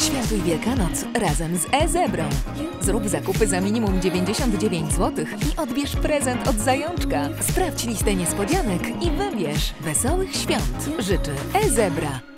Świętuj Wielkanoc razem z e-Zebrą. Zrób zakupy za minimum 99 zł i odbierz prezent od Zajączka. Sprawdź listę niespodzianek i wybierz. Wesołych świąt życzy e-Zebra.